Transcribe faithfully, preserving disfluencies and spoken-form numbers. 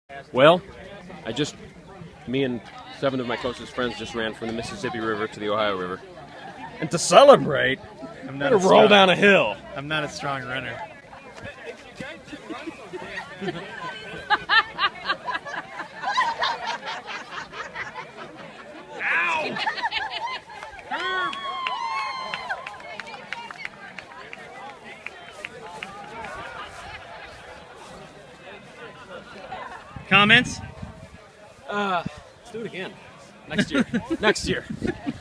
Well, I just, me and seven of my closest friends just ran from the Mississippi River to the Ohio River. And to celebrate, I'm I'm not gonna a roll strong, down a hill. I'm not a strong runner. Comments? Uh, let's do it again. Next year. Next year.